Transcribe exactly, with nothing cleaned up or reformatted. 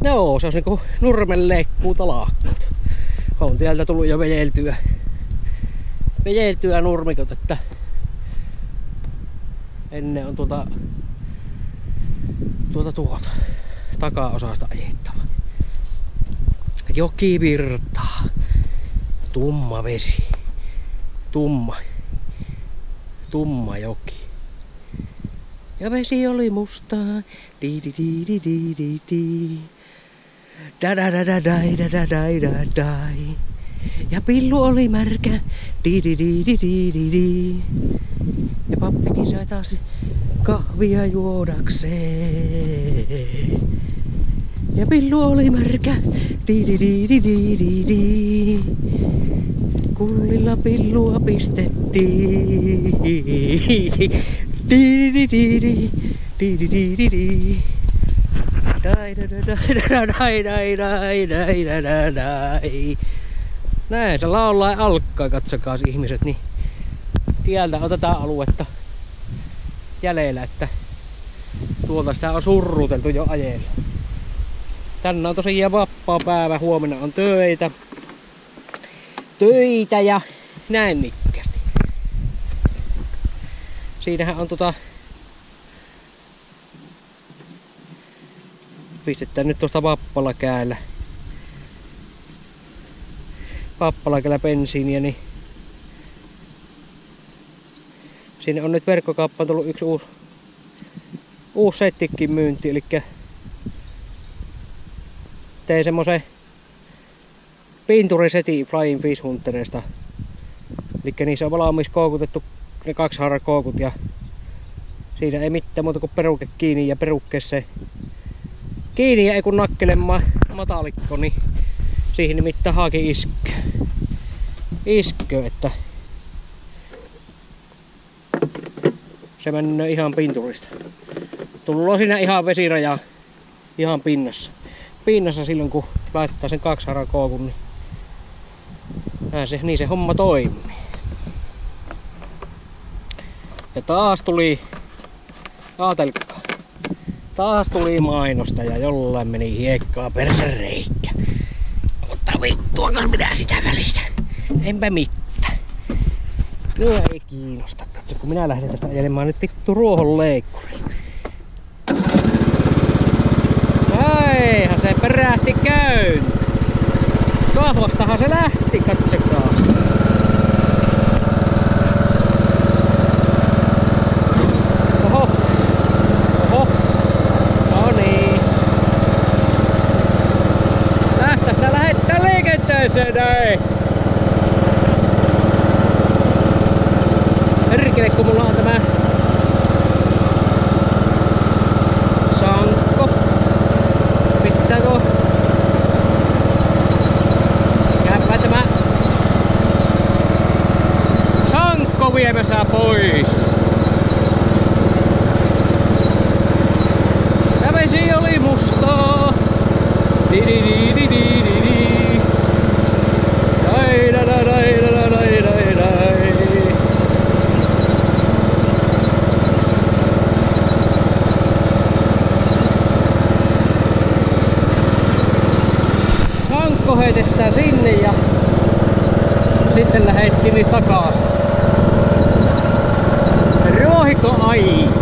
Joo, se on niinku nurmen leikkuu talakkuut. On tieltä tullut jo vejeltyä. Vejeltyä nurmikot, että ennen on tuota tuota tuota takaosasta ajettava. Joki virtaa. Tumma vesi. Tumma. Tumma joki. Ja vesi oli mustaa. Di di di di di di di. Da da da da dai da da dai da dai. Ja pillu oli märkä. Di di di di di di di. Ja pappikin sai taas kahvia juodakseen. Ja pillu oli märkä. Di di di di di di di. Kullilla pillua pistettiin. Di di di di di di di di di. Dai da da dai da dai dai dai dai da da dai. Näin se laulaa alkaa, katsokaa ihmiset, niin tieltä otetaan aluetta jäljellä, että tuolta sitä on surruteltu jo ajella. Tänään on tosiaan vapaa päivä, huomenna on töitä. Töitä ja näin nikkästi. Siinähän on tota... Pistetään nyt tuosta Vappalakäällä. Vappalakäällä bensiiniä, niin... Sinne on nyt verkkokauppaan tullut yksi uusi... Uusi settikin myynti, elikkä... Tein semmosen... Pinturisetin Flying Fish Hunterista. Elikkä niissä on valmis koukutettu ne kaksi haarakoukut ja... Siinä ei mitään muuta kuin peruke kiinni ja perukkeeseen kiinni ja ei kun nakkelemaan matalikko, niin siihen nimittäin haaki iskö. Iskö, että se menee ihan pinturista. Tullut siinä ihan vesiraja ihan pinnassa. Pinnassa silloin kun laittaa sen kaksi harakoukun, niin näin se, niin se homma toimii. Ja taas tuli, aatelkaa, taas tuli mainosta ja jollain meni hiekkaa persereikkä. Mutta vittua, jos minä sitä välitä. Enpä mitään. Minua ei kiinnosta. Katso, kun minä lähden tästä ajelemaan nyt vittu ruohonleikkurilla. Eihän se perähti käyn. Kahvastahan se lähti, katsokaa. Oho. Oho. No niin. Tästä sitä lähettää liikenteeseen näin. Perkele, kun mulla on tämä sankko. Pitääkö käypä tämä sankko viemässä pois. Ja vesi oli mustaa. Di di di di di di di. Dai da da dai da da dai dai dai. Sankko heitetään sinne ja sitten lähdettiin niin takaisin. Ruohikko ai.